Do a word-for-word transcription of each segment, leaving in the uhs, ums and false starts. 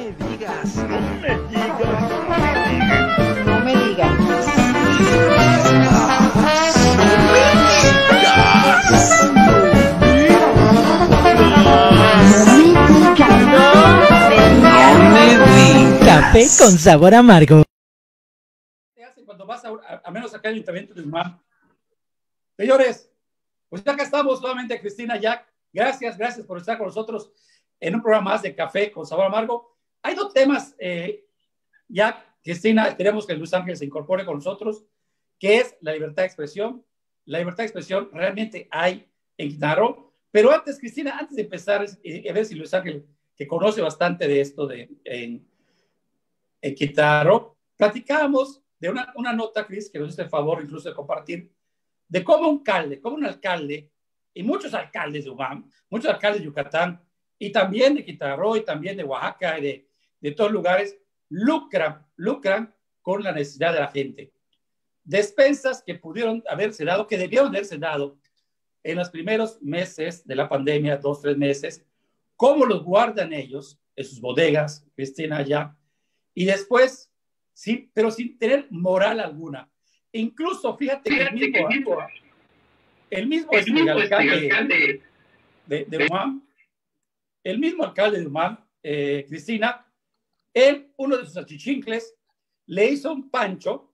me digas. No me digas. No me digas. No me digas. Café con sabor amargo. ¿Qué hace cuando vas a, a, a menos acá en el Ayuntamiento de Humam? Señores, pues ya que estamos nuevamente, Cristina, Jack, gracias, gracias por estar con nosotros en un programa más de Café con sabor amargo. Hay dos temas, eh, Jack, Cristina, queremos que Luis Ángel se incorpore con nosotros, que es la libertad de expresión. La libertad de expresión realmente hay en Quintana Roo, pero antes, Cristina, antes de empezar, eh, a ver si Luis Ángel, que conoce bastante de esto de, en, en Quintana Roo, platicábamos de una, una nota, Cris, que nos hizo el favor incluso de compartir, de cómo un alcalde, cómo un alcalde, y muchos alcaldes de Humam, muchos alcaldes de Yucatán, y también de Quintana Roo, y también de Oaxaca, y de, de todos lugares, lucran, lucran con la necesidad de la gente. Despensas que pudieron haberse dado, que debieron haberse dado en los primeros meses de la pandemia, dos, tres meses, cómo los guardan ellos en sus bodegas, Cristina, allá, y después, sí, pero sin tener moral alguna. Incluso, fíjate, fíjate que el mismo, el mismo, el mismo este, alcalde, alcalde de, de Humam, el mismo alcalde de Humam, eh, Cristina, él, uno de sus achichincles, le hizo un pancho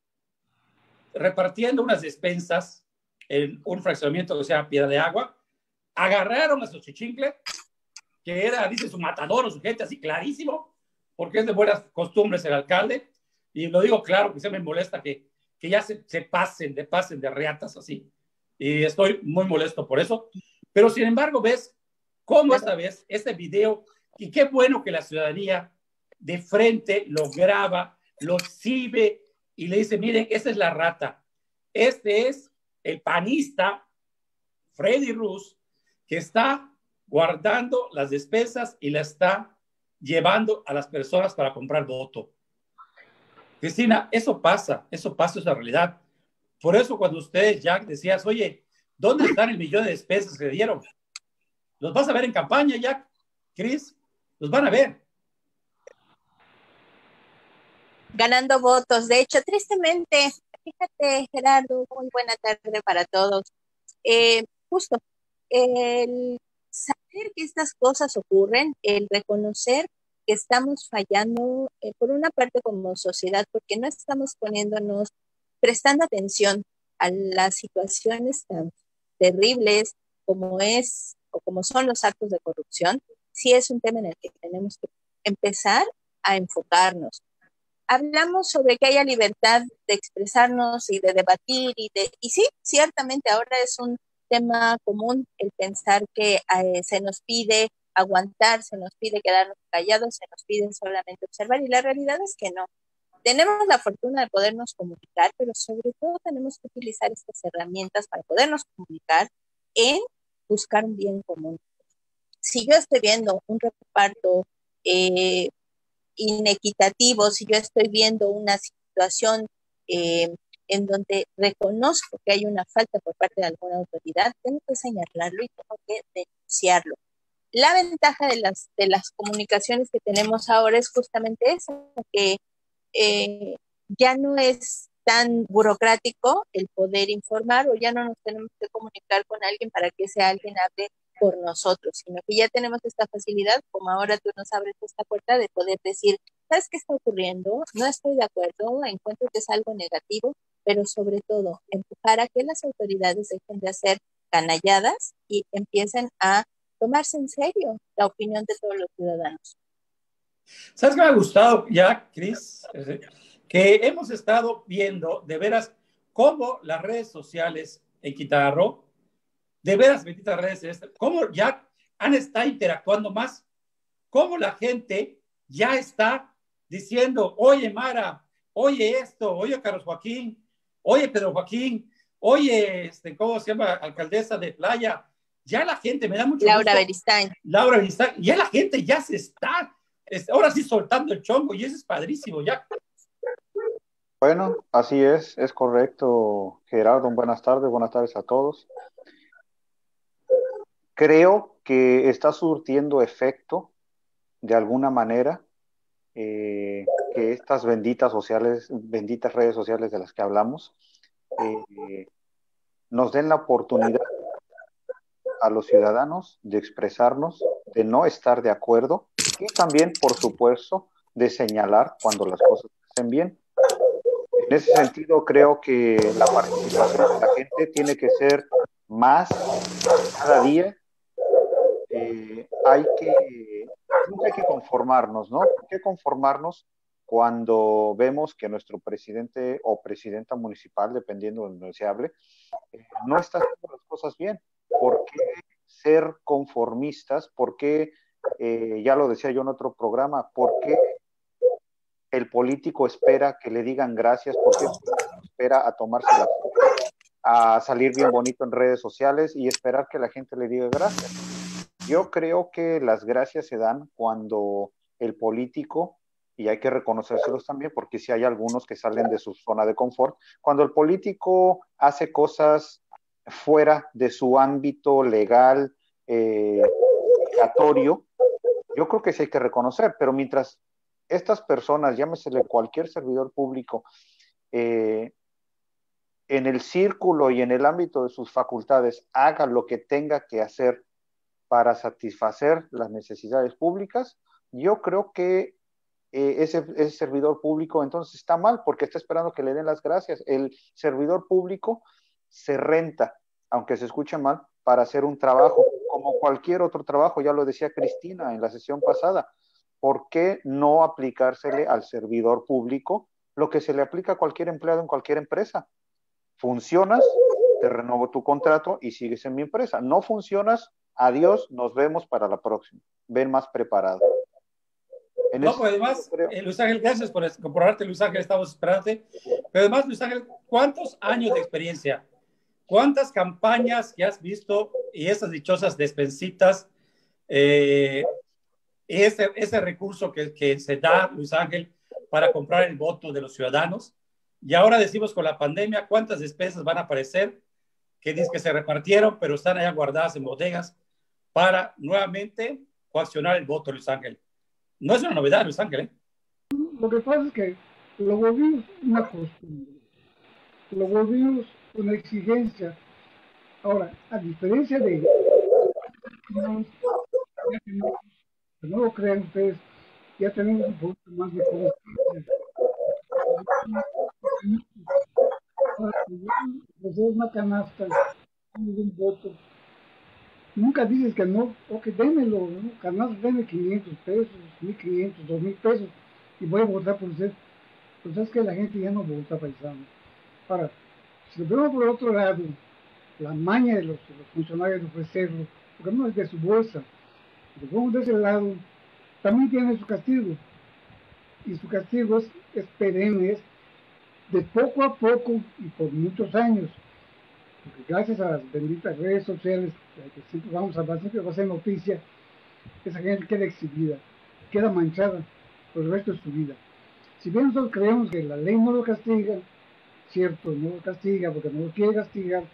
repartiendo unas despensas en un fraccionamiento que se llama Piedra de Agua. Agarraron a su achichincle, que era, dice, su matador o su gente, así clarísimo, porque es de buenas costumbres el alcalde, y lo digo claro, que se me molesta que, que ya se, se pasen, de pasen de reatas así, y estoy muy molesto por eso, pero sin embargo ves cómo esta vez, este video, y qué bueno que la ciudadanía de frente lo graba, lo exhibe, y le dice, miren, esta es la rata, este es el panista Freddy Ruz, que está guardando las despensas y la está llevando a las personas para comprar voto. Cristina, eso pasa, eso pasa, es la realidad. Por eso cuando ustedes, Jack, decías, oye, ¿dónde están el millón de despensas que dieron? ¿Los vas a ver en campaña, Jack? Cris, los van a ver. Ganando votos. De hecho, tristemente, fíjate, Gerardo, muy buena tarde para todos. Eh, justo, el saber que estas cosas ocurren, el reconocer que estamos fallando, eh, por una parte como sociedad, porque no estamos poniéndonos, prestando atención a las situaciones tan terribles como es o como son los actos de corrupción, sí es un tema en el que tenemos que empezar a enfocarnos. Hablamos sobre que haya libertad de expresarnos y de debatir, y, de, y sí, ciertamente ahora es un tema común el pensar que eh, se nos pide aguantar, se nos pide quedarnos callados, se nos pide solamente observar, y la realidad es que no. Tenemos la fortuna de podernos comunicar, pero sobre todo tenemos que utilizar estas herramientas para podernos comunicar en buscar un bien común. Si yo estoy viendo un reparto eh, inequitativo, si yo estoy viendo una situación eh, en donde reconozco que hay una falta por parte de alguna autoridad, tengo que señalarlo y tengo que denunciarlo. La ventaja de las, de las comunicaciones que tenemos ahora es justamente esa, que eh, ya no es tan burocrático el poder informar, o ya no nos tenemos que comunicar con alguien para que ese alguien hable por nosotros, sino que ya tenemos esta facilidad, como ahora tú nos abres esta puerta, de poder decir, ¿sabes qué está ocurriendo? No estoy de acuerdo, encuentro que es algo negativo, pero sobre todo empujar a que las autoridades dejen de hacer canalladas y empiecen a tomarse en serio la opinión de todos los ciudadanos. ¿Sabes qué me ha gustado ya, Cris? Que hemos estado viendo de veras cómo las redes sociales en Quintana Roo, de veras, benditas redes, cómo ya han estado interactuando más, cómo la gente ya está diciendo, oye Mara, oye esto, oye Carlos Joaquín, oye Pedro Joaquín, oye, este, ¿cómo se llama? Alcaldesa de Playa. Ya la gente, me da mucho Laura gusto. Beristain. Laura Beristain. Ya la gente ya se está, es, ahora sí soltando el chongo, y eso es padrísimo, ya. Bueno, así es, es correcto, Gerardo. Buenas tardes, buenas tardes a todos. Creo que está surtiendo efecto de alguna manera eh, que estas benditas sociales, benditas redes sociales de las que hablamos, eh, nos den la oportunidad a los ciudadanos de expresarnos, de no estar de acuerdo y también, por supuesto, de señalar cuando las cosas se hacen bien. En ese sentido, creo que la participación de la gente tiene que ser más cada día. Eh, hay que, nunca hay que conformarnos, ¿no? Hay que conformarnos cuando vemos que nuestro presidente o presidenta municipal, dependiendo de donde se hable, eh, no está haciendo las cosas bien. ¿Por qué ser conformistas? ¿Por qué, eh, ya lo decía yo en otro programa, por qué el político espera que le digan gracias? ¿Por qué espera a tomarse la foto, a salir bien bonito en redes sociales y esperar que la gente le diga gracias? Yo creo que las gracias se dan cuando el político, y hay que reconocérselos también, porque si hay algunos que salen de su zona de confort, cuando el político hace cosas fuera de su ámbito legal, eh, obligatorio, yo creo que sí hay que reconocer, pero mientras estas personas, llámesele cualquier servidor público, eh, en el círculo y en el ámbito de sus facultades, haga lo que tenga que hacer para satisfacer las necesidades públicas, yo creo que eh, ese, ese servidor público entonces está mal porque está esperando que le den las gracias. El servidor público se renta, aunque se escuche mal, para hacer un trabajo, como cualquier otro trabajo, ya lo decía Cristina en la sesión pasada. ¿Por qué no aplicársele al servidor público lo que se le aplica a cualquier empleado en cualquier empresa? Funcionas, te renovo tu contrato y sigues en mi empresa. No funcionas, adiós, nos vemos para la próxima. Ven más preparado. En no, pues además, eh, Luis Ángel, gracias por comprobarte, Luis Ángel, estamos esperándote. Pero además, Luis Ángel, ¿cuántos años de experiencia? ¿Cuántas campañas que has visto y esas dichosas despensitas, eh, ese, ese recurso que, que se da, Luis Ángel, para comprar el voto de los ciudadanos? Y ahora decimos con la pandemia, ¿cuántas despensas van a aparecer que dicen que se repartieron, pero están allá guardadas en bodegas para nuevamente coaccionar el voto, Luis Ángel? No es una novedad, Luis Ángel, ¿eh? Lo que pasa es que lo volvimos una costumbre, lo volvimos una exigencia. Ahora, a diferencia de... No, no lo crean ustedes, ya tenemos un poco más de conciencia. Pues es una canasta, un voto. Nunca dices que no, ok, démelo, ¿no? Canasta, déme quinientos pesos, mil quinientos, dos mil pesos, y voy a votar por usted. Pues es que la gente ya no vota, paisano. Ahora, si lo vemos por otro lado, la maña de los, de los funcionarios de ofrecerlo, porque no es de su bolsa, si lo vemos de ese lado, también tiene su castigo. Y su castigo es, es perenne, es de poco a poco y por muchos años. Porque gracias a las benditas redes sociales, que siempre vamos a hablar, siempre va a ser noticia, esa gente queda exhibida, queda manchada por el resto de su vida. Si bien nosotros creemos que la ley no lo castiga, cierto, no lo castiga porque no lo quiere castigar,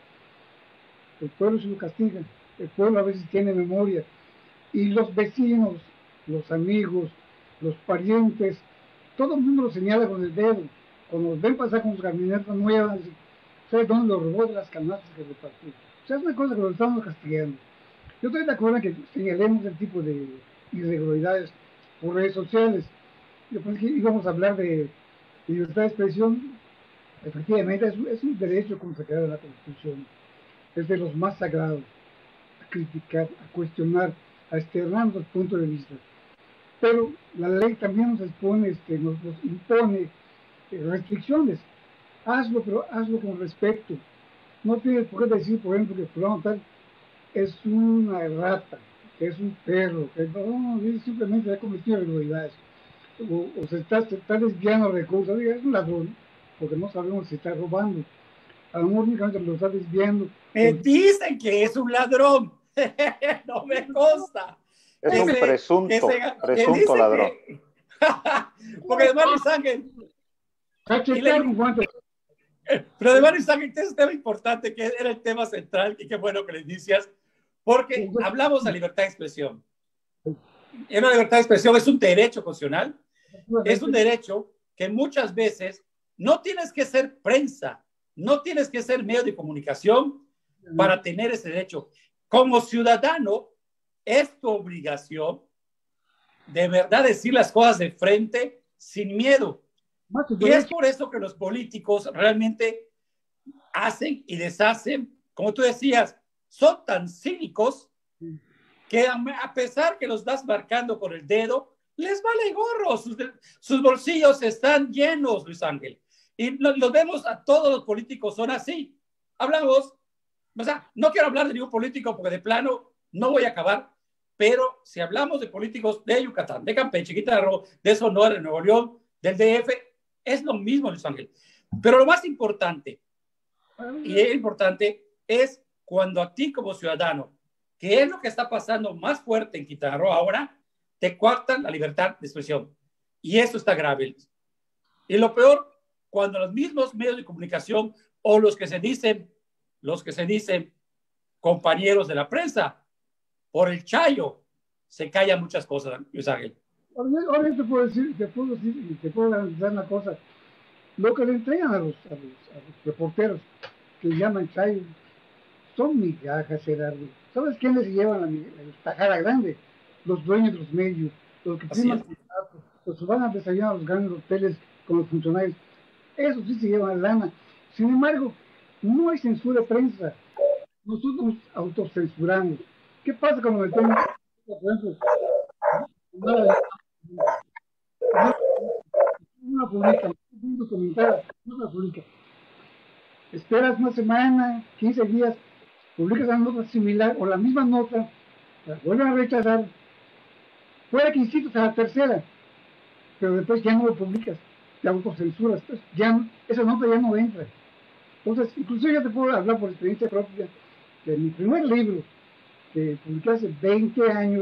el pueblo sí lo castiga, el pueblo a veces tiene memoria, y los vecinos, los amigos, los parientes, todo el mundo lo señala con el dedo. Cuando los ven pasar con sus camionetas nuevas, ¿sabes dónde lo robó? De las canastas que repartió. O sea, es una cosa que lo estamos castigando. Yo estoy de acuerdo en que señalemos el tipo de irregularidades por redes sociales. Yo pensé que íbamos a hablar de, de libertad de expresión. Efectivamente, es, es un derecho consagrado en la Constitución. Es de los más sagrados. A criticar, a cuestionar, a externar los puntos de vista. Pero la ley también nos expone, este, nos, nos impone eh, restricciones. Hazlo, pero hazlo con respeto. No tienes por qué decir, por ejemplo, que fulano tal es una rata, que es un perro, que no, no simplemente ha cometido irregularidades. O, o se, está, se está desviando recursos, diga, es un ladrón, porque no sabemos si está robando. A lo mejor únicamente lo está desviando. Me dicen que es un ladrón. No me consta. Es un Ese- presunto, ese- que presunto dice ladrón. que- Porque además, Luis Ángel, Cachetear un guante. pero además, Luis Ángel, este es un tema importante que era el tema central y qué bueno que le inicias, porque hablamos de libertad de expresión. Y una libertad de expresión es un derecho constitucional es un derecho que muchas veces no tienes que ser prensa, no tienes que ser medio de comunicación para tener ese derecho. Como ciudadano, es tu obligación de verdad decir las cosas de frente sin miedo. Y es por eso que los políticos realmente hacen y deshacen, como tú decías, son tan cínicos que a pesar que los estás marcando con el dedo, les vale gorro, sus, sus bolsillos están llenos, Luis Ángel. Y lo, lo vemos a todos los políticos, son así. Hablamos, o sea, no quiero hablar de ningún político porque de plano no voy a acabar, pero si hablamos de políticos de Yucatán, de Campeche, Quintana Roo, de Sonora, de Nuevo León, del D F, es lo mismo, Luis Ángel. Pero lo más importante, y es importante, es cuando a ti como ciudadano, que es lo que está pasando más fuerte en Quintana Roo ahora, te coartan la libertad de expresión. Y eso está grave. Y lo peor, cuando los mismos medios de comunicación o los que se dicen, los que se dicen compañeros de la prensa, por el chayo, se callan muchas cosas, Luis Ángel. Ahora te puedo decir, te puedo decir, te puedo analizar una cosa. Lo que le entregan a los, a los, a los reporteros, que llaman chayo, son migajas, Gerardo. ¿Sabes quiénes se llevan la, la tajada grande? Los dueños de los medios, los que firman contratos, los que van a desayunar a los grandes hoteles con los funcionarios. Eso sí se llevan lana. Sin embargo, no hay censura de prensa. Nosotros nos autocensuramos. ¿Qué pasa cuando metemos, por ejemplo, una publica, una comentada, una publica? Esperas una semana, quince días, publicas una nota similar o la misma nota, la vuelven a rechazar, puede que insistas a la tercera, pero después ya no lo publicas, te autocensuras, entonces ya, esa nota ya no entra. Entonces, incluso yo te puedo hablar por experiencia propia, que mi primer libro, que publiqué hace veinte años,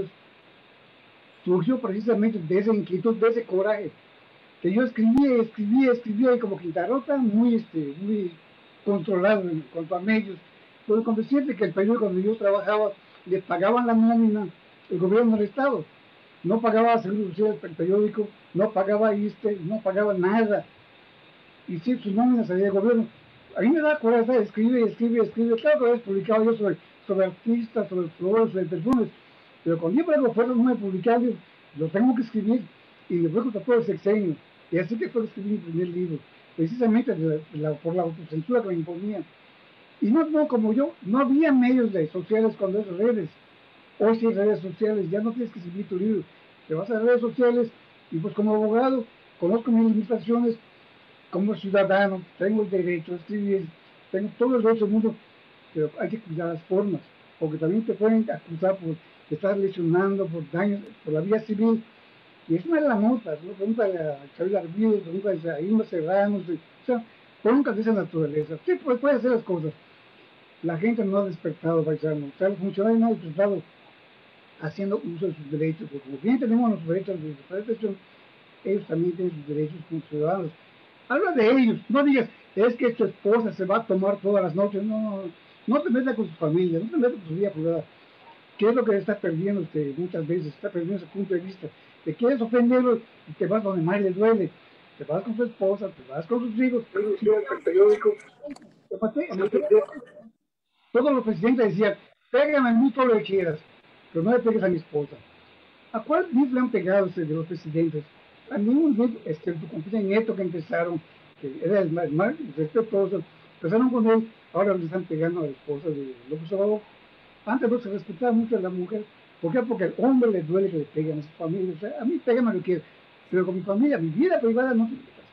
surgió precisamente de esa inquietud, de ese coraje, que yo escribía, escribía, escribía, y como Quintarota, muy, este, muy controlado en cuanto a medios, pero con decirte que el periódico donde yo trabajaba, le pagaban la nómina el gobierno del Estado, no pagaba seguro social el periódico, no pagaba ISSSTE, no pagaba nada, y sí, sus nóminas salían del gobierno. A mí me da coraje, escribe, escribe, escribe, claro que había publicado yo sobre, sobre artistas, sobre flores, sobre perfumes, pero cuando yo por algo fuera no he publicado, lo tengo que escribir, y le voy a contar todo el sexenio, y así que fue escribir mi primer libro, precisamente de la, por la autocensura que me imponía. Y no, no, como yo, no había medios de sociales cuando esas redes. Hoy sí hay redes sociales, ya no tienes que escribir tu libro, te vas a las redes sociales, y pues como abogado, conozco mis limitaciones, como ciudadano, tengo el derecho a escribir, tengo todo el derecho del mundo, pero hay que cuidar las formas, porque también te pueden acusar por estar lesionando, por daños, por la vía civil, y eso no es la nota, ¿no? Pregúntale a Xavier Arbido, pregúntale a Irma Serrano, o sea, broncas de esa naturaleza. Sí, pues puede hacer las cosas. La gente no ha despertado, paisano, o sea, los funcionarios no han despertado haciendo uso de sus derechos, porque como bien tenemos los derechos de expresión, ellos también tienen sus derechos como ciudadanos. Habla de ellos, no digas, es que tu esposa se va a tomar todas las noches, no, no, no te metas con su familia, no te metas con su vida privada. ¿Qué es lo que está perdiendo usted muchas veces? Está perdiendo ese punto de vista. Te quieres ofenderlo y te vas donde más le duele. Te vas con tu esposa, te vas con sus hijos, te el periódico. Todos los presidentes decían, pégame a mí todo lo que quieras, pero no le pegues a mi esposa. ¿A cuál D I F le han pegado ustedes de los presidentes? A ningún D I F, excepto con Peña Nieto, que empezaron, que era el más, más respetuoso, empezaron con él, ahora le están pegando a la esposa de López Obrador. Antes no se respetaba mucho a la mujer. ¿Por qué? Porque al hombre le duele que le peguen a su familia. O sea, a mí pégame lo que quiero, pero con mi familia, mi vida privada no.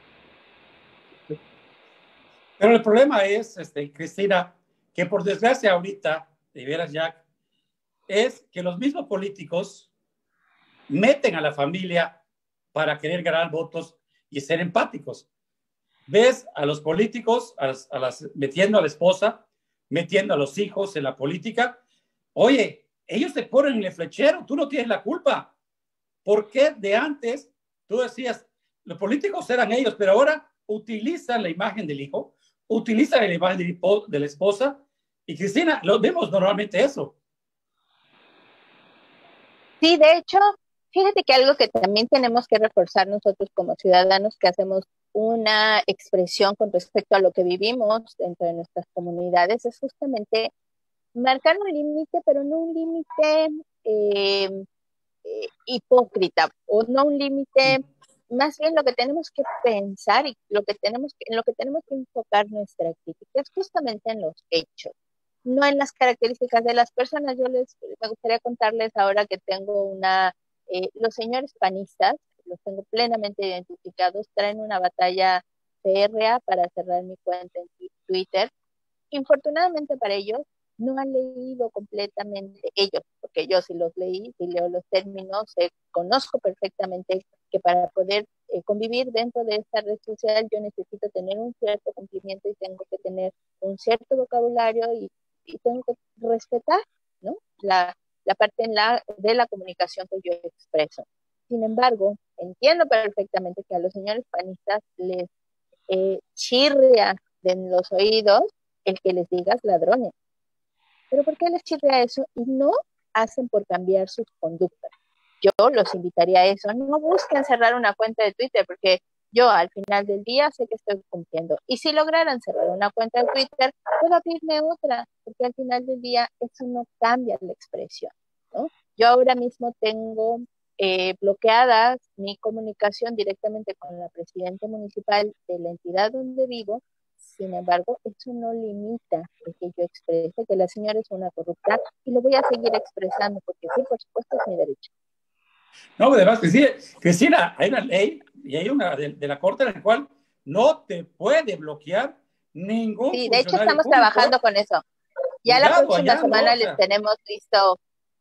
Pero el problema es, este, Cristina, que por desgracia ahorita, de veras, Jack, es que los mismos políticos meten a la familia para querer ganar votos y ser empáticos. Ves a los políticos a las, a las, metiendo a la esposa, metiendo a los hijos en la política. Oye, ellos te ponen en el flechero, tú no tienes la culpa. ¿Por qué de antes tú decías, los políticos eran ellos, pero ahora utilizan la imagen del hijo, utilizan la imagen de, de la esposa? Y Cristina, lo vemos normalmente eso. Sí, de hecho, Fíjate que algo que también tenemos que reforzar nosotros como ciudadanos que hacemos una expresión con respecto a lo que vivimos dentro de nuestras comunidades es justamente marcar un límite, pero no un límite eh, eh, hipócrita o no un límite, más bien lo que tenemos que pensar y lo que tenemos que, en lo que tenemos que enfocar nuestra crítica es justamente en los hechos, no en las características de las personas. Yo les me gustaría contarles ahora que tengo una, eh, los señores panistas, los tengo plenamente identificados, traen una batalla férrea para cerrar mi cuenta en Twitter. Infortunadamente para ellos, no han leído completamente ellos, porque yo sí los leí, sí leo los términos, eh, conozco perfectamente que para poder eh, convivir dentro de esta red social yo necesito tener un cierto cumplimiento y tengo que tener un cierto vocabulario y, y tengo que respetar, ¿no? la, la parte en la, de la comunicación que yo expreso. Sin embargo, entiendo perfectamente que a los señores panistas les eh, chirria en los oídos el que les digas ladrones. ¿Pero por qué les chirria eso? Y no hacen por cambiar sus conductas. Yo los invitaría a eso. No busquen cerrar una cuenta de Twitter, porque yo al final del día sé que estoy cumpliendo. Y si lograran cerrar una cuenta de Twitter, puedo abrirme otra, porque al final del día eso no cambia la expresión, ¿no? Yo ahora mismo tengo eh, bloqueadas mi comunicación directamente con la presidenta municipal de la entidad donde vivo. Sin embargo, eso no limita el que yo exprese que la señora es una corrupta y lo voy a seguir expresando porque sí, por supuesto, es mi derecho. No, además, Cristina, Cristina, hay una ley y hay una de, de la Corte en la cual no te puede bloquear ningún Sí, de hecho funcionario estamos público. trabajando con eso. Ya la Cuidado, próxima allá, semana ¿no? O les sea, tenemos listo.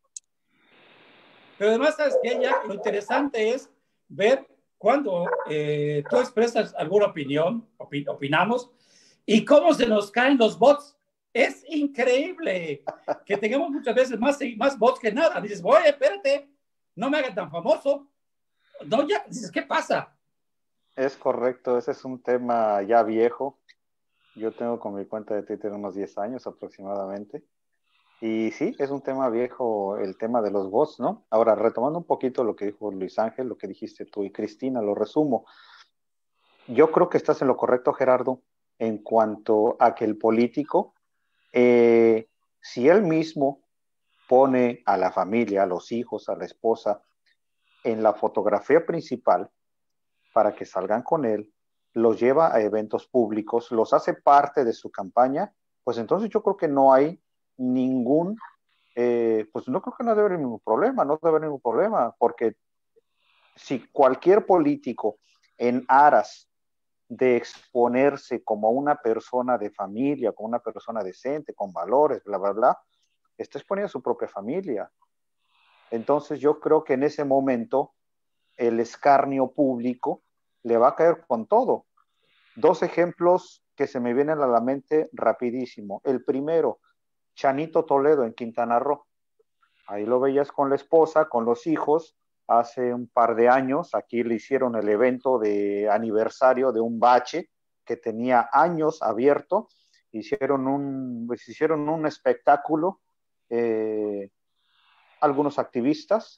pero además, ¿sabes qué? Ya lo interesante es ver cuando eh, tú expresas alguna opinión, opi- opinamos, y cómo se nos caen los bots. Es increíble que tengamos muchas veces más, más bots que nada. Dices, oye, espérate, no me hagas tan famoso. No, ya, dices, ¿qué pasa? Es correcto, ese es un tema ya viejo. Yo tengo con mi cuenta de Twitter unos diez años aproximadamente. Y sí, es un tema viejo el tema de los bots, ¿no? Ahora, retomando un poquito lo que dijo Luis Ángel, lo que dijiste tú y Cristina, lo resumo. Yo creo que estás en lo correcto, Gerardo, en cuanto a que el político, eh, si él mismo pone a la familia, a los hijos, a la esposa, en la fotografía principal para que salgan con él, los lleva a eventos públicos, los hace parte de su campaña, pues entonces yo creo que no hay ningún, eh, pues no creo que no debe haber ningún problema, no debe haber ningún problema, porque si cualquier político en aras de exponerse como una persona de familia, como una persona decente, con valores, bla, bla, bla, está exponiendo a su propia familia. Entonces yo creo que en ese momento el escarnio público le va a caer con todo. Dos ejemplos que se me vienen a la mente rapidísimo. El primero, Chanito Toledo en Quintana Roo. Ahí lo veías con la esposa, con los hijos. Hace un par de años, aquí le hicieron el evento de aniversario de un bache que tenía años abierto. Hicieron un, pues hicieron un espectáculo, eh, algunos activistas,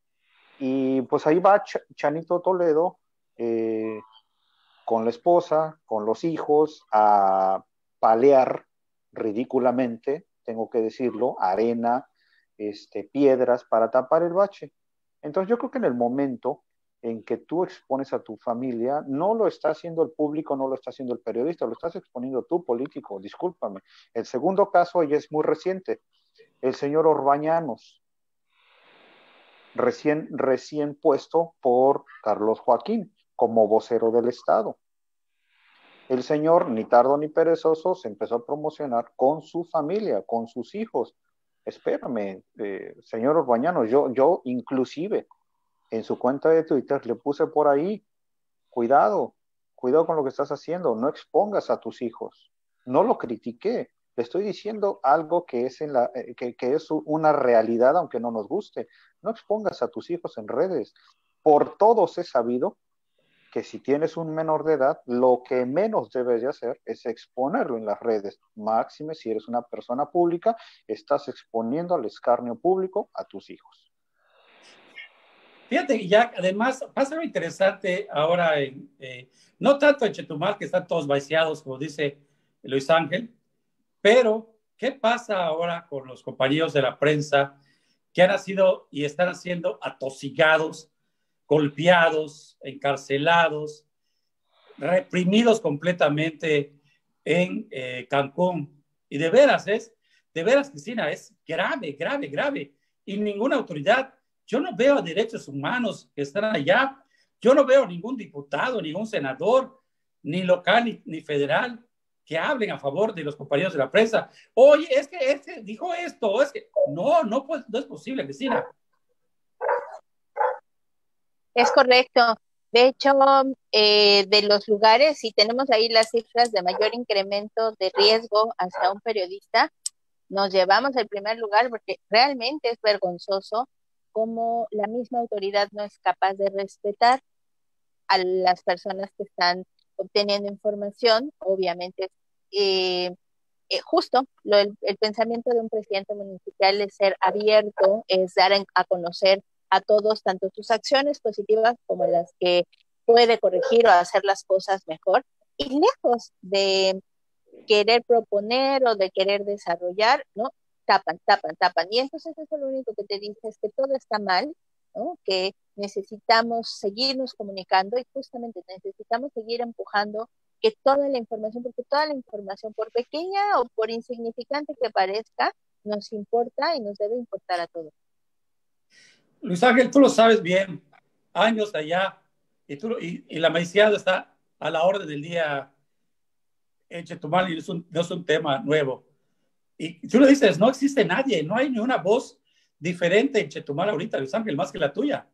y pues ahí va Ch Chanito Toledo eh, con la esposa, con los hijos, a palear ridículamente, tengo que decirlo, arena, este, piedras para tapar el bache. Entonces yo creo que en el momento en que tú expones a tu familia, no lo está haciendo el público, no lo está haciendo el periodista, lo estás exponiendo tú, político, discúlpame. El segundo caso ya es muy reciente, el señor Orbañanos, recién, recién puesto por Carlos Joaquín como vocero del Estado. El señor, ni tardo ni perezoso, se empezó a promocionar con su familia, con sus hijos. Espérame, eh, señor Orbañanos, yo, yo inclusive en su cuenta de Twitter le puse por ahí, cuidado, cuidado con lo que estás haciendo, no expongas a tus hijos. No lo critiqué, le estoy diciendo algo que es, en la, eh, que, que es una realidad, aunque no nos guste. No expongas a tus hijos en redes. Por todos he sabido que si tienes un menor de edad, lo que menos debes de hacer es exponerlo en las redes. Máxime, si eres una persona pública, estás exponiendo al escarnio público a tus hijos. Fíjate, ya además pasa lo interesante ahora, en, eh, no tanto en Chetumal, que están todos vaciados, como dice Luis Ángel, pero ¿qué pasa ahora con los compañeros de la prensa que han sido y están siendo atosigados, golpeados, encarcelados, reprimidos completamente en eh, Cancún? Y de veras es, de veras, Cristina, es grave, grave, grave. Y ninguna autoridad, yo no veo a derechos humanos que están allá, yo no veo ningún diputado, ningún senador, ni local ni, ni federal, que hablen a favor de los compañeros de la prensa. Oye, es que este dijo esto, es que no, no, pues, no es posible, Cristina. Es correcto. De hecho, eh, de los lugares, si tenemos ahí las cifras de mayor incremento de riesgo hacia un periodista, nos llevamos al primer lugar porque realmente es vergonzoso cómo la misma autoridad no es capaz de respetar a las personas que están obteniendo información. Obviamente, eh, eh, justo lo, el, el pensamiento de un presidente municipal es ser abierto, es dar en, a conocer a todos tanto sus acciones positivas como las que puede corregir o hacer las cosas mejor, y lejos de querer proponer o de querer desarrollar, ¿no? Tapan, tapan, tapan. Y entonces eso lo único que te dice es que todo está mal, ¿no? Que necesitamos seguirnos comunicando y justamente necesitamos seguir empujando que toda la información, porque toda la información, por pequeña o por insignificante que parezca, nos importa y nos debe importar a todos. Luis Ángel, tú lo sabes bien, años allá, y, tú, y, y la medicina está a la orden del día en Chetumal y no es, un, no es un tema nuevo. Y tú le dices, no existe nadie, no hay ni una voz diferente en Chetumal ahorita, Luis Ángel, más que la tuya.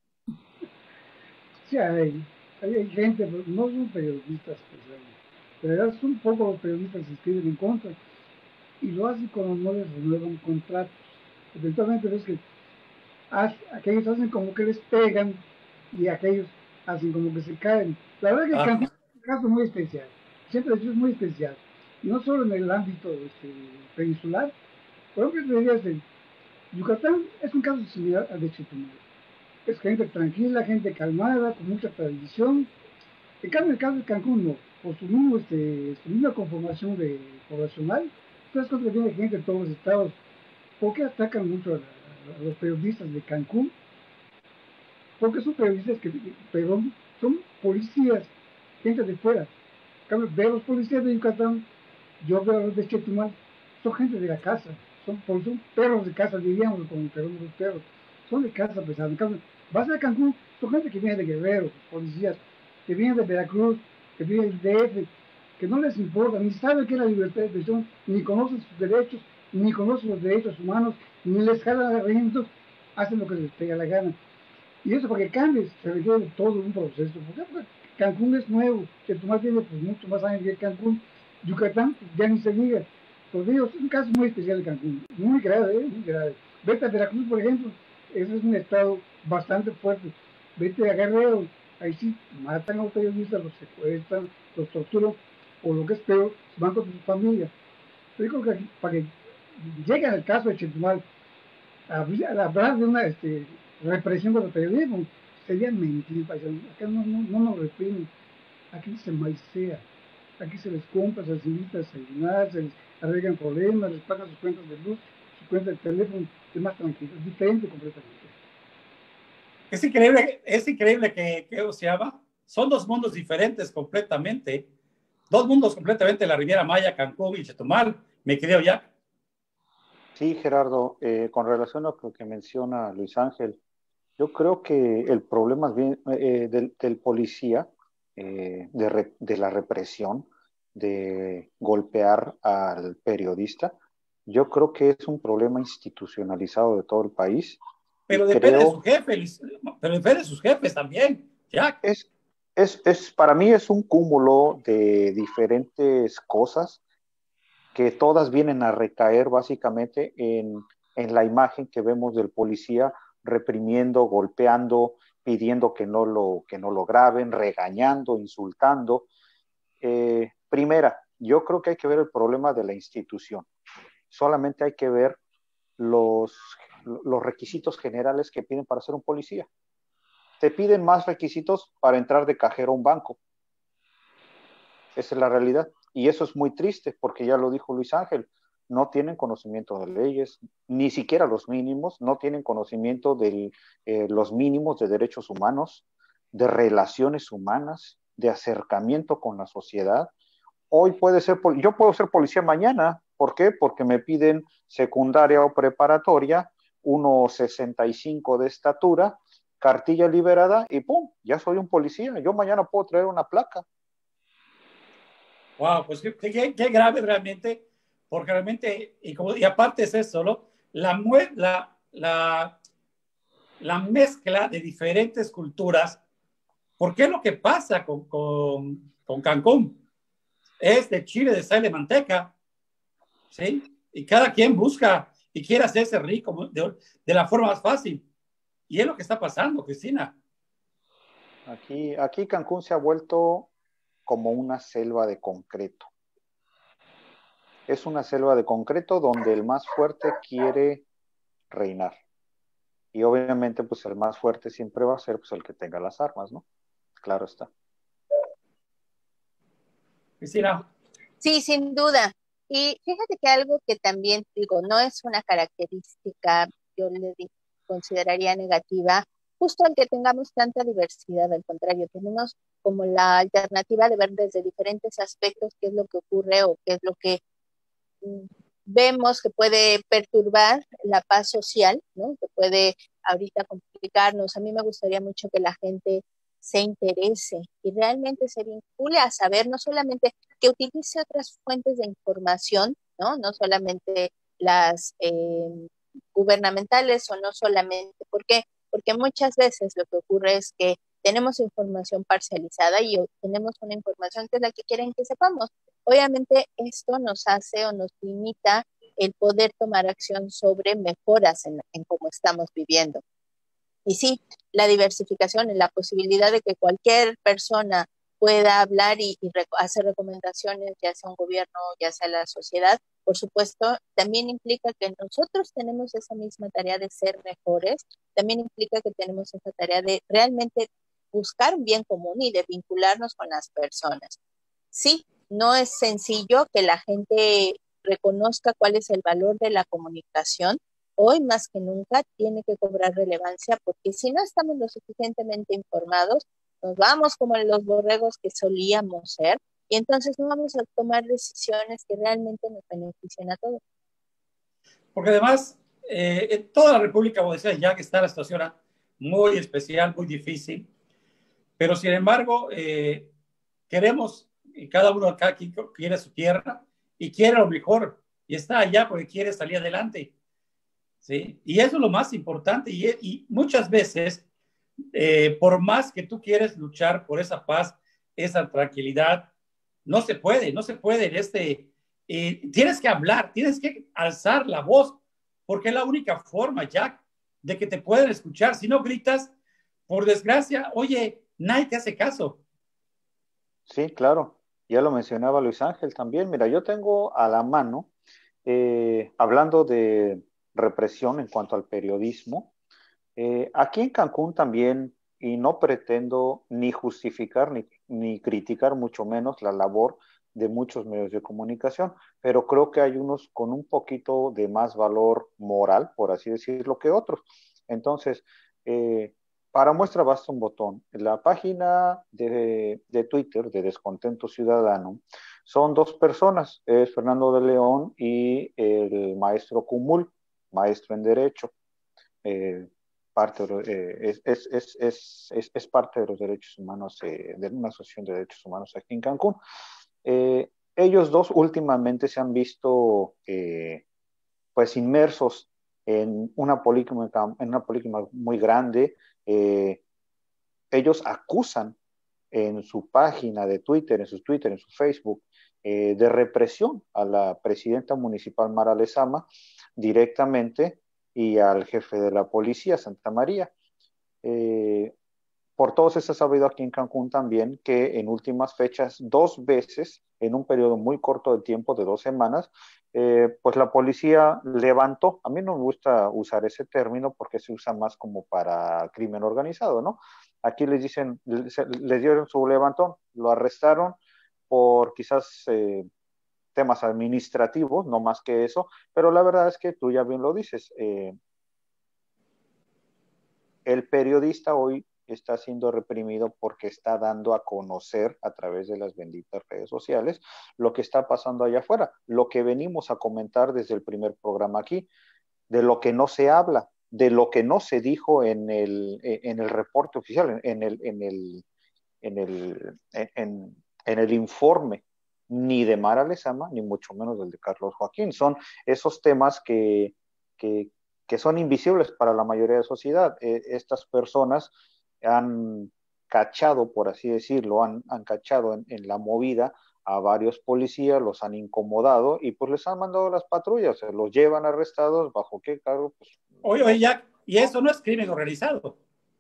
Sí, hay, hay, hay gente, no son periodistas, pues, pero son pocos los periodistas que escriben en contra y lo hacen cuando no les renuevan contratos. Eventualmente ves que hace, aquellos hacen como que les pegan y aquellos hacen como que se caen. La verdad que Ah. Cancún es un caso muy especial, siempre es muy especial, y no solo en el ámbito este, peninsular. Por ejemplo, este, Yucatán es un caso similar al de Chetumal. Es gente tranquila, gente calmada, con mucha tradición. En cambio, el caso de Cancún no, por su, mismo, este, su misma conformación de, poblacional, entonces cuando viene gente de todos los estados. ¿Por qué atacan mucho a, la, a los periodistas de Cancún? Porque son periodistas que, perdón, son policías, gente de fuera. En cambio, veo a los policías de Yucatán, yo veo a los de Chetumal, son gente de la casa, son, son perros de casa, diríamos, como perdón los perros, son de casa pesada. En cambio, vas a Cancún, son gente que viene de Guerrero, policías, que vienen de Veracruz, que vienen del D F, que no les importa, ni saben qué es la libertad de expresión, ni conocen sus derechos, ni conocen los derechos humanos, ni les jalan a reglamentos, hacen lo que les pega la gana. Y eso para que cambie se requiere todo un proceso. Porque Cancún es nuevo, Chetumal tiene pues, mucho más años que Cancún, Yucatán pues, ya ni se diga. Por Dios, es un caso muy especial de Cancún, muy grave, ¿eh? Muy grave. Vete a Veracruz, por ejemplo, ese es un estado bastante fuerte. Vete a Guerrero, ahí sí, matan a los periodistas, los secuestran, los torturan, o lo que es peor, van con su familia. Yo creo que aquí, para que llegue al caso de Chetumal, al hablar de una este, represión del periodismo, sería mentir, paisano. Acá no, no, no nos reprimen, aquí se maicea, aquí se les compra, se les invita a desayunar, se les arreglan problemas, les pagan sus cuentas de luz, su cuenta de teléfono, es más tranquilo, es diferente completamente. Es increíble, es increíble que, que se llama, son dos mundos diferentes completamente, dos mundos completamente, la Riviera Maya, Cancún y Chetumal, me creo ya. Sí, Gerardo, eh, con relación a lo que menciona Luis Ángel, yo creo que el problema es bien, eh, del, del, policía, eh, de, re, de la represión, de golpear al periodista, yo creo que es un problema institucionalizado de todo el país. Pero depende creo, de su jefe, pero depende de sus jefes también, Jack. Es, es, es, para mí es un cúmulo de diferentes cosas que todas vienen a recaer básicamente en, en la imagen que vemos del policía reprimiendo, golpeando, pidiendo que no lo, que no lo graben, regañando, insultando. Eh, primera, yo creo que hay que ver el problema de la institución. Solamente hay que ver los, los requisitos generales que piden para ser un policía. te piden más requisitos para entrar de cajero a un banco. Esa es la realidad. Y eso es muy triste, porque ya lo dijo Luis Ángel, no tienen conocimiento de leyes, ni siquiera los mínimos, no tienen conocimiento de eh, los mínimos de derechos humanos, de relaciones humanas, de acercamiento con la sociedad. Hoy puede ser, yo puedo ser policía mañana. ¿Por qué? Porque me piden secundaria o preparatoria, uno sesenta y cinco de estatura, cartilla liberada y ¡pum! Ya soy un policía. Yo mañana puedo traer una placa. Wow, pues qué, qué, qué grave realmente, porque realmente, y, como, y aparte es eso, ¿no? La, la, la, la mezcla de diferentes culturas, porque es lo que pasa con, con, con Cancún. Es de chile, de sal, de manteca, ¿sí? Y cada quien busca y quiere hacerse rico de, de la forma más fácil. Y es lo que está pasando, Cristina. Aquí, aquí Cancún se ha vuelto como una selva de concreto. Es una selva de concreto donde el más fuerte quiere reinar. Y obviamente, pues el más fuerte siempre va a ser pues, el que tenga las armas, ¿no? Claro está. Cristina. Sí, sin duda. Y fíjate que algo que también digo, no es una característica, yo le di- consideraría negativa, justo al que tengamos tanta diversidad, al contrario, tenemos como la alternativa de ver desde diferentes aspectos qué es lo que ocurre o qué es lo que mm, vemos que puede perturbar la paz social, ¿no? Que puede ahorita complicarnos. A mí me gustaría mucho que la gente se interese y realmente se vincule a saber, no solamente que utilice otras fuentes de información, ¿no? No solamente las eh, gubernamentales o no solamente, ¿por qué? Porque muchas veces lo que ocurre es que tenemos información parcializada y tenemos una información que es la que quieren que sepamos. Obviamente esto nos hace o nos limita el poder tomar acción sobre mejoras en, en cómo estamos viviendo. Y sí, la diversificación y la posibilidad de que cualquier persona pueda hablar y, y rec hacer recomendaciones, ya sea un gobierno, ya sea la sociedad, por supuesto, también implica que nosotros tenemos esa misma tarea de ser mejores, también implica que tenemos esa tarea de realmente buscar un bien común y de vincularnos con las personas. Sí, no es sencillo que la gente reconozca cuál es el valor de la comunicación. Hoy más que nunca tiene que cobrar relevancia porque si no estamos lo suficientemente informados, nos vamos como los borregos que solíamos ser y entonces no vamos a tomar decisiones que realmente nos beneficien a todos. Porque además, eh, en toda la República, como decía, ya que está la situación muy especial, muy difícil, pero sin embargo, eh, queremos, y cada uno acá quiere su tierra y quiere lo mejor, y está allá porque quiere salir adelante, ¿sí? Y eso es lo más importante, y, y muchas veces, eh, por más que tú quieres luchar por esa paz, esa tranquilidad, no se puede, no se puede en este, eh, tienes que hablar, tienes que alzar la voz, porque es la única forma, Jack, de que te puedan escuchar. Si no gritas, por desgracia, oye, nadie te hace caso. Sí, claro. Ya lo mencionaba Luis Ángel también. Mira, yo tengo a la mano, eh, hablando de represión en cuanto al periodismo, eh, aquí en Cancún también, y no pretendo ni justificar ni, ni criticar mucho menos la labor de muchos medios de comunicación, pero creo que hay unos con un poquito de más valor moral, por así decirlo, que otros. Entonces, eh, para muestra basta un botón. La página de, de Twitter de Descontento Ciudadano son dos personas, es Fernando de León y el maestro Cumul, maestro en Derecho. Eh, parte eh, es, es, es, es, es, parte de los derechos humanos, eh, de una asociación de derechos humanos aquí en Cancún. Eh, ellos dos últimamente se han visto eh, pues inmersos en una política, en una política muy grande. Eh, ellos acusan en su página de Twitter, en sus Twitter, en su Facebook, eh, de represión a la presidenta municipal Mara Lezama directamente y al jefe de la policía, Santa María. Eh, por todos es sabido aquí en Cancún también que en últimas fechas, dos veces, en un periodo muy corto de tiempo, de dos semanas, eh, pues la policía levantó, a mí no me gusta usar ese término porque se usa más como para crimen organizado, ¿no? Aquí les dicen, les, les dieron su levantón, lo arrestaron por quizás eh, temas administrativos, no más que eso, pero la verdad es que tú ya bien lo dices, eh, el periodista hoy está siendo reprimido porque está dando a conocer a través de las benditas redes sociales lo que está pasando allá afuera, lo que venimos a comentar desde el primer programa aquí, de lo que no se habla, de lo que no se dijo en el, en el reporte oficial, en el, en el, en el, en, en el informe, ni de Mara Lezama, ni mucho menos del de Carlos Joaquín. Son esos temas que, que, que son invisibles para la mayoría de la sociedad. Eh, estas personas han cachado, por así decirlo, han, han cachado en, en la movida a varios policías, los han incomodado y pues les han mandado las patrullas, se los llevan arrestados, ¿bajo qué cargo? Pues, oye, oye, Jack, y eso no es crimen organizado.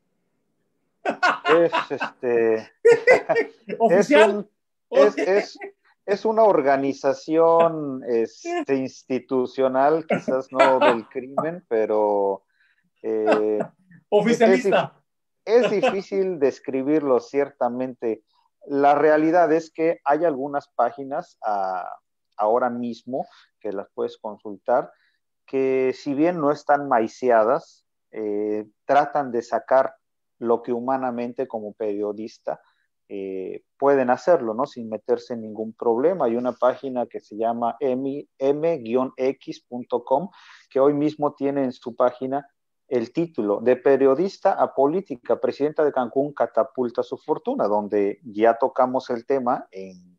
Es este ¿Oficial? es, un, es, es, es una organización este, institucional, quizás no del crimen, pero eh, oficialista. Es, es difícil describirlo ciertamente. La realidad es que hay algunas páginas a, ahora mismo que las puedes consultar, que si bien no están maiceadas, eh, tratan de sacar lo que humanamente como periodista eh, pueden hacerlo, ¿no? Sin meterse en ningún problema. Hay una página que se llama m x punto com que hoy mismo tiene en su página el título de periodista a política, presidenta de Cancún catapulta su fortuna, donde ya tocamos el tema en,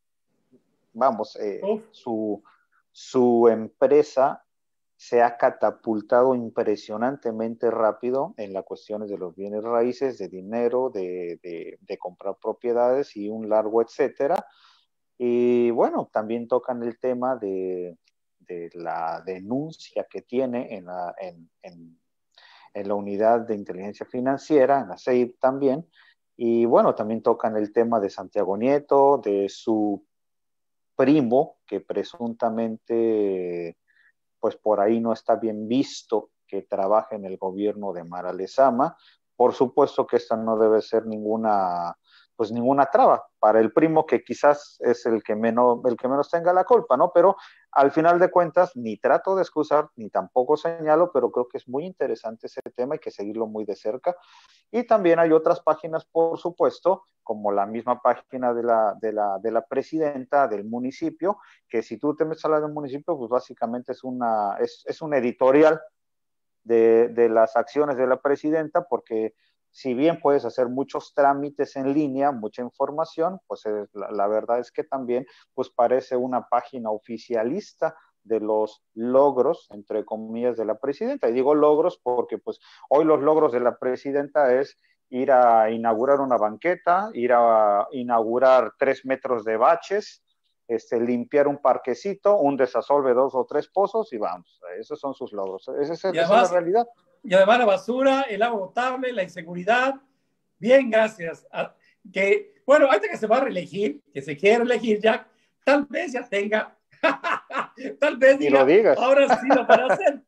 vamos, eh, su, su empresa se ha catapultado impresionantemente rápido en las cuestiones de los bienes raíces, de dinero, de, de, de comprar propiedades y un largo etcétera. Y bueno, también tocan el tema de, de la denuncia que tiene en la, en, en, en la unidad de inteligencia financiera, en la C I B también. Y bueno, también tocan el tema de Santiago Nieto, de su primo, que presuntamente pues por ahí no está bien visto que trabaje en el gobierno de Mara Lezama. Por supuesto que esta no debe ser ninguna, pues ninguna traba para el primo, que quizás es el que menos, el que menos tenga la culpa, ¿no? Pero al final de cuentas, ni trato de excusar, ni tampoco señalo, pero creo que es muy interesante ese tema, hay que seguirlo muy de cerca. Y también hay otras páginas, por supuesto, como la misma página de la, de la, de la presidenta del municipio, que si tú te metes a la del municipio, pues básicamente es, una, es, es un editorial de, de las acciones de la presidenta, porque si bien puedes hacer muchos trámites en línea, mucha información, pues es, la, la verdad es que también pues parece una página oficialista de los logros, entre comillas, de la presidenta. Y digo logros porque pues hoy los logros de la presidenta es ir a inaugurar una banqueta, ir a inaugurar tres metros de baches, este, limpiar un parquecito, un desasolve dos o tres pozos y vamos, esos son sus logros. Esa es, además, esa es la realidad. Y además la basura, el agua potable, la inseguridad. Bien, gracias. A, que, bueno, ahorita que se va a reelegir, que se quiere reelegir, Jack, tal vez ya tenga, tal vez Ni diga, lo digas. ahora sí lo van a hacer.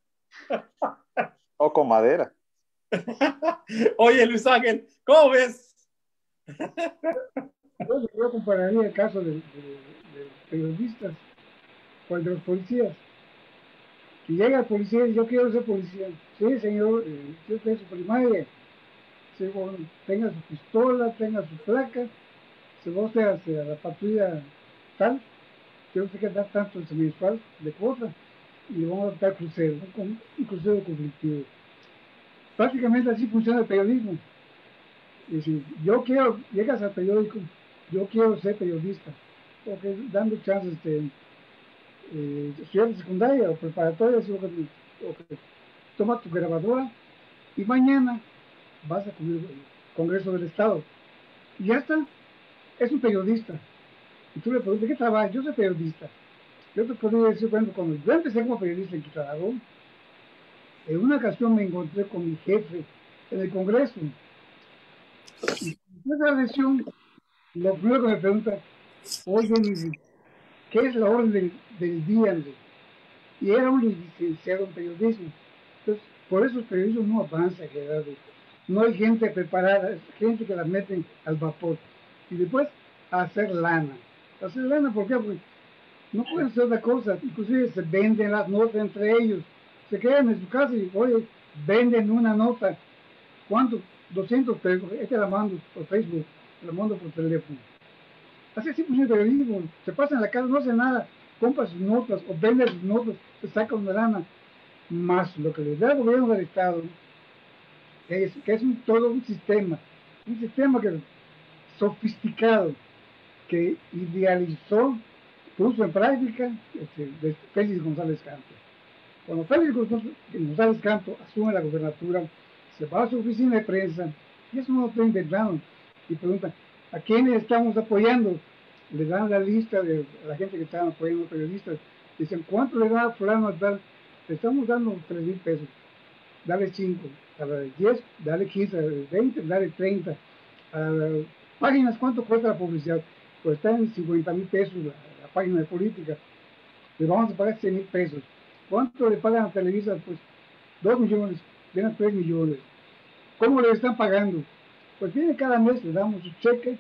O con madera. Oye, Luis Ángel, ¿cómo ves? Yo, yo compararía el caso de, de, de periodistas con el de los policías. Que llega el policía y yo quiero ser policía. Sí, señor, eh, yo tengo su primaria. Sí, bueno, tenga su pistola, tenga su placa. Se va usted hacia la patrulla tal, que usted que da tanto en mensual de cosas y vamos a dar crucero, un, un crucero conflictivo. Prácticamente así funciona el periodismo. Es decir, yo quiero, llegas al periódico, yo quiero ser periodista, porque dando chances de eh, estudiar de secundaria o preparatoria, o que, o que toma tu grabadora y mañana vas a cubrir el Congreso del Estado. Y ya está, es un periodista. Y tú le preguntas, ¿qué trabajas? Yo soy periodista. Yo te podría decir, bueno, cuando yo empecé como periodista en Quintana, en una ocasión me encontré con mi jefe en el Congreso. Después de la lesión, lo primero que me pregunta, oye, dice, ¿qué es la orden del, del día? Dice? Y era un licenciado en periodismo. Entonces, por eso el periodismo no avanza, Gerardo. No hay gente preparada, es gente que la meten al vapor. Y después, a hacer lana. A hacer lana, ¿por qué? Porque no pueden hacer otra cosa. Inclusive se venden las notas entre ellos. Se quedan en su casa y, oye, venden una nota. ¿Cuánto? doscientos pesos. Este la mando por Facebook, la mando por teléfono. Así simple el periodismo. Se pasa en la casa, no hace nada. Compra sus notas o vende sus notas, se saca una lana. Más lo que le da el gobierno del Estado, que es, que es un, todo un sistema. Un sistema que sofisticado, que idealizó, puso en práctica este, de Félix González Canto. Cuando Félix González Canto asume la gobernatura, se va a su oficina de prensa, y eso no lo está inventando, y pregunta, ¿a quiénes estamos apoyando? Le dan la lista de la gente que estaban apoyando a los periodistas, dicen, ¿cuánto le da a fulano a tal? Le estamos dando tres mil pesos, dale cinco, a la de diez, dale quince, a la de veinte, dale treinta, a las páginas, ¿cuánto cuesta la publicidad? Pues está en cincuenta mil pesos la, la página de política, le vamos a pagar cien mil pesos. ¿Cuánto le pagan a Televisa? Pues dos millones, vienen tres millones. ¿Cómo le están pagando? Pues viene cada mes, le damos su cheque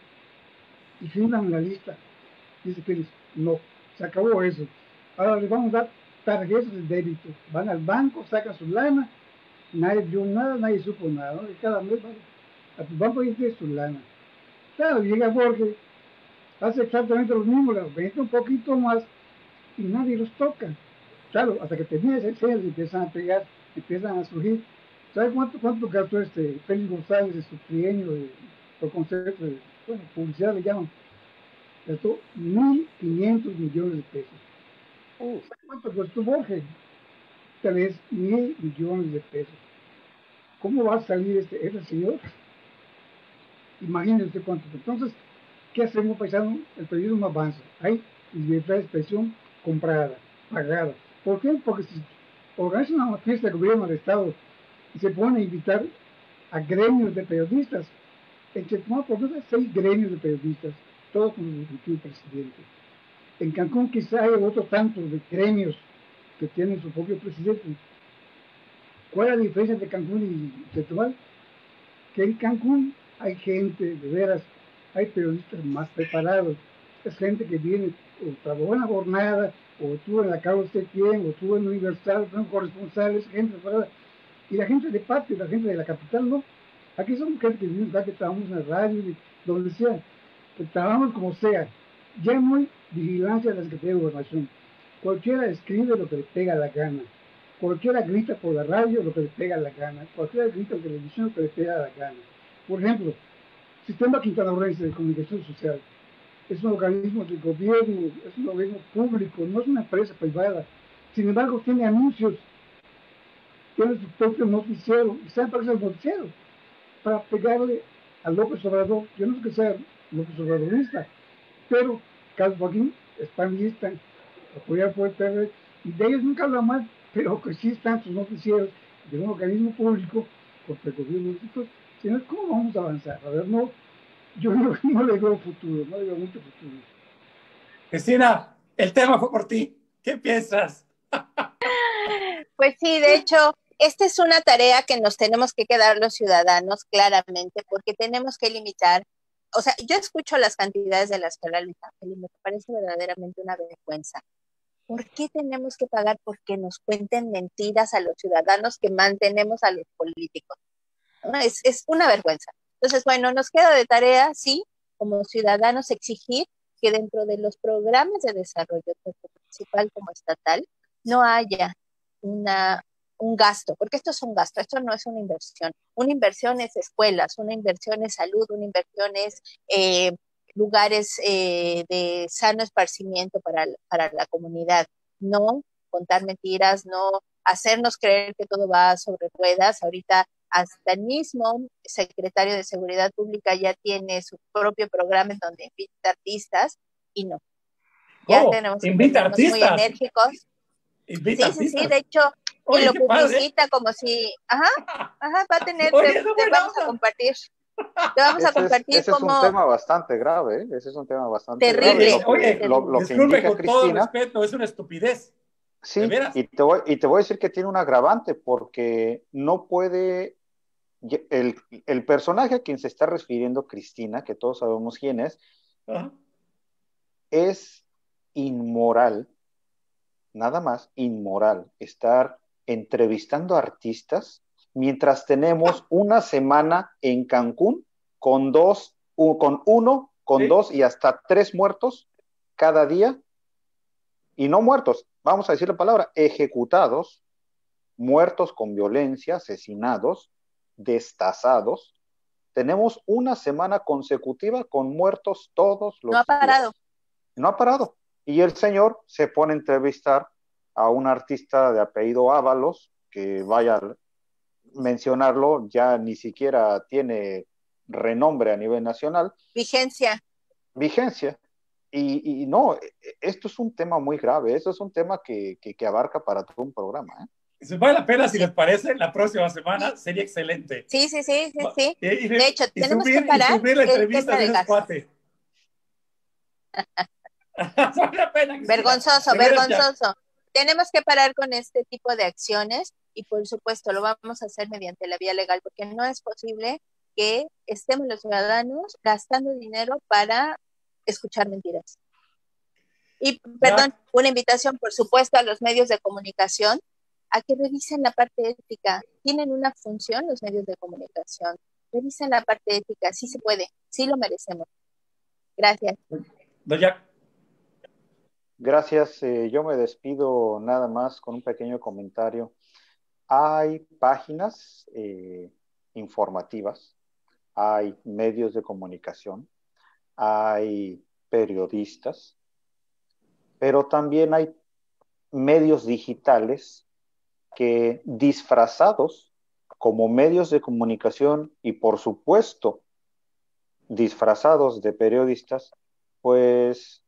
y firman la lista. Dice Félix, no, se acabó eso. Ahora les vamos a dar tarjetas de débito. Van al banco, sacan su lana, nadie vio nada, nadie supo nada, ¿no? Y cada mes van a tu banco y tiene su lana. Claro, llega Borges, hace exactamente lo mismo, les vende un poquito más y nadie los toca. Claro, hasta que termina ese cel, empiezan a pegar, empiezan a surgir. ¿Sabes cuánto, cuánto gastó este Félix González en su trienio de, por concepto de, bueno, publicidad le llaman? Gastó mil quinientos millones de pesos. Oh, ¿sabes cuánto costó Borges? Tal vez mil millones de pesos. ¿Cómo va a salir este, este señor? Imagínense cuánto. Entonces, ¿qué hacemos, paisano? El periodismo no avanza. Hay libertad de expresión comprada, pagada. ¿Por qué? Porque si organiza una fiesta de gobierno del Estado y se pone a invitar a gremios de periodistas, en Chetumal produce seis gremios de periodistas, todos con el objetivo presidente. En Cancún quizá hay otros tantos de gremios que tienen su propio presidente. ¿Cuál es la diferencia entre Cancún y Chetumal? Que en Cancún hay gente, de veras, hay periodistas más preparados. Es gente que viene o trabajó en la jornada, o estuvo en la Carlos Septién, o estuvo en la Universal, son corresponsales, gente preparada. Y la gente de patio, la gente de la capital, no. Aquí somos gente que vivimos, que trabajamos en la radio, donde sea, que trabajamos como sea. Ya no hay vigilancia de la Secretaría de Gobernación. Cualquiera escribe lo que le pega la gana. Cualquiera grita por la radio lo que le pega la gana. Cualquiera grita en televisión lo que le pega la gana. Por ejemplo, Sistema Quintanarroense de Comunicación Social es un organismo de gobierno, es un organismo público, no es una empresa privada. Sin embargo, tiene anuncios, tiene su propio noticiero, y sabe para qué es el noticiero, para pegarle a López Obrador. Yo no sé que sea López Obradorista, pero Carlos Joaquín es panista, apoyado por el P R D, y de ellos nunca habla mal, pero que sí están sus noticieros de un organismo público contra el gobierno. Entonces, señor, ¿cómo vamos a avanzar? A ver, no, yo no, no le veo futuro, no le veo mucho futuro. Cristina, el tema fue por ti. ¿Qué piensas? Pues sí, de hecho, esta es una tarea que nos tenemos que quedar los ciudadanos claramente, porque tenemos que limitar. O sea, yo escucho las cantidades de la escuela Luis Ángel y me parece verdaderamente una vergüenza. ¿Por qué tenemos que pagar porque nos cuenten mentiras a los ciudadanos que mantenemos a los políticos? ¿No? Es, es una vergüenza. Entonces, bueno, nos queda de tarea, sí, como ciudadanos exigir que dentro de los programas de desarrollo, tanto municipal como estatal, no haya una, un gasto, porque esto es un gasto, esto no es una inversión. Una inversión es escuelas, una inversión es salud, una inversión es eh, lugares eh, de sano esparcimiento para, para la comunidad. No contar mentiras, no hacernos creer que todo va sobre ruedas. Ahorita hasta el mismo secretario de Seguridad Pública ya tiene su propio programa en donde invita artistas y no. Ya oh, tenemos que invita artistas muy enérgicos. Invita sí, sí, artistas. sí, de hecho, Oye, y lo publicita padre. Como si, ajá, ajá, va a tener, Oye, te, no, te bueno. vamos a compartir. Te vamos a Ese es, compartir ese es un como tema bastante grave, ¿eh? Ese es un tema bastante Terrible. grave. Lo Oye, que, lo, lo que disculpe, indica con todo Cristina, respeto, es una estupidez. ¿De sí, veras? y te, voy, y te voy a decir que tiene un agravante, porque no puede, el, el personaje a quien se está refiriendo Cristina, que todos sabemos quién es, Ajá. es inmoral, nada más inmoral, estar entrevistando a artistas mientras tenemos una semana en Cancún con dos, u- con uno, con Sí. dos y hasta tres muertos cada día, y no muertos, vamos a decir la palabra, ejecutados, muertos con violencia, asesinados, destazados. Tenemos una semana consecutiva con muertos todos no ha los parado. días. No ha parado. Y el señor se pone a entrevistar a un artista de apellido Ábalos, que vaya a mencionarlo, ya ni siquiera tiene renombre a nivel nacional, Vigencia. vigencia. Y, y no, esto es un tema muy grave, esto es un tema que, que, que abarca para todo un programa, ¿eh? Si vale la pena, si les parece, la próxima semana sería excelente. Sí, sí, sí, sí, sí. Y, y- De hecho, y tenemos subir, que parar y subir la el entrevista tema de de ese gas. cuate. Vale la pena, Cristina. Vergonzoso, De veras, Jack. vergonzoso. Tenemos que parar con este tipo de acciones y por supuesto lo vamos a hacer mediante la vía legal porque no es posible que estemos los ciudadanos gastando dinero para escuchar mentiras. Y perdón, Jack, una invitación por supuesto a los medios de comunicación a que revisen la parte ética. Tienen una función los medios de comunicación. Revisen la parte ética, sí se puede, sí lo merecemos. Gracias. don Jack. Gracias, eh, yo me despido nada más con un pequeño comentario. Hay páginas eh, informativas, hay medios de comunicación, hay periodistas, pero también hay medios digitales que, disfrazados como medios de comunicación y por supuesto disfrazados de periodistas, pues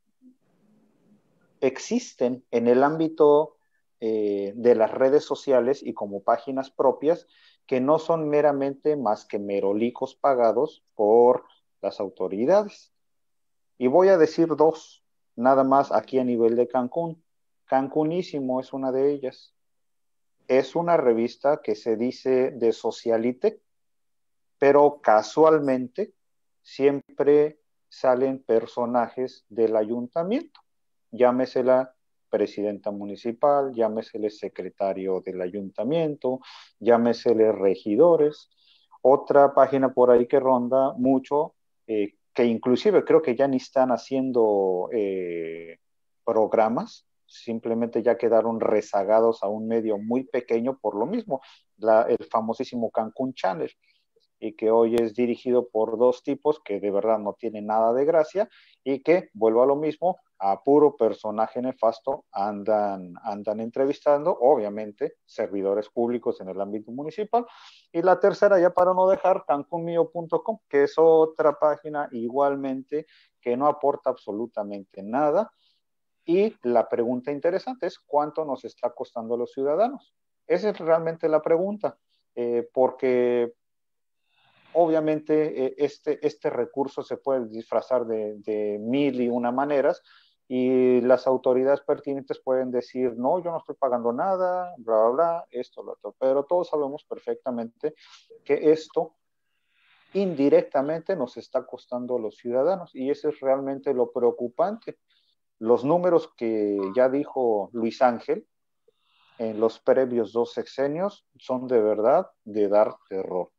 existen en el ámbito eh, de las redes sociales y como páginas propias que no son meramente más que merolicos pagados por las autoridades. Y voy a decir dos, nada más aquí a nivel de Cancún. Cancunísimo es una de ellas. Es una revista que se dice de socialite, pero casualmente siempre salen personajes del ayuntamiento. Llámesela presidenta municipal, llámesele secretario del ayuntamiento, llámesele regidores. Otra página por ahí que ronda mucho, eh, que inclusive creo que ya ni están haciendo eh, programas, simplemente ya quedaron rezagados a un medio muy pequeño por lo mismo, la, el famosísimo Cancún Channel, y que hoy es dirigido por dos tipos que de verdad no tienen nada de gracia y que, vuelvo a lo mismo, a puro personaje nefasto andan, andan entrevistando, obviamente, servidores públicos en el ámbito municipal. Y la tercera, ya para no dejar, cancún mío punto com, que es otra página igualmente que no aporta absolutamente nada. Y la pregunta interesante es, ¿cuánto nos está costando a los ciudadanos? Esa es realmente la pregunta, eh, porque obviamente eh, este, este recurso se puede disfrazar de, de mil y una maneras y las autoridades pertinentes pueden decir, no, yo no estoy pagando nada, bla, bla, bla, esto, lo otro, pero todos sabemos perfectamente que esto indirectamente nos está costando a los ciudadanos y eso es realmente lo preocupante. Los números que ya dijo Luis Ángel en los previos dos sexenios son de verdad de dar terror.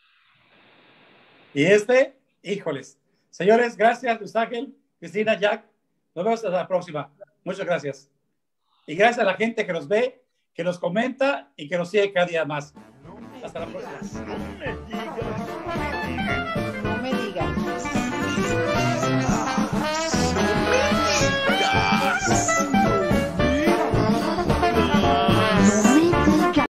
Y este, híjoles. Señores, gracias, Luis Ángel, Cristina, Jack. Nos vemos hasta la próxima. Muchas gracias. Y gracias a la gente que nos ve, que nos comenta y que nos sigue cada día más. Hasta la próxima.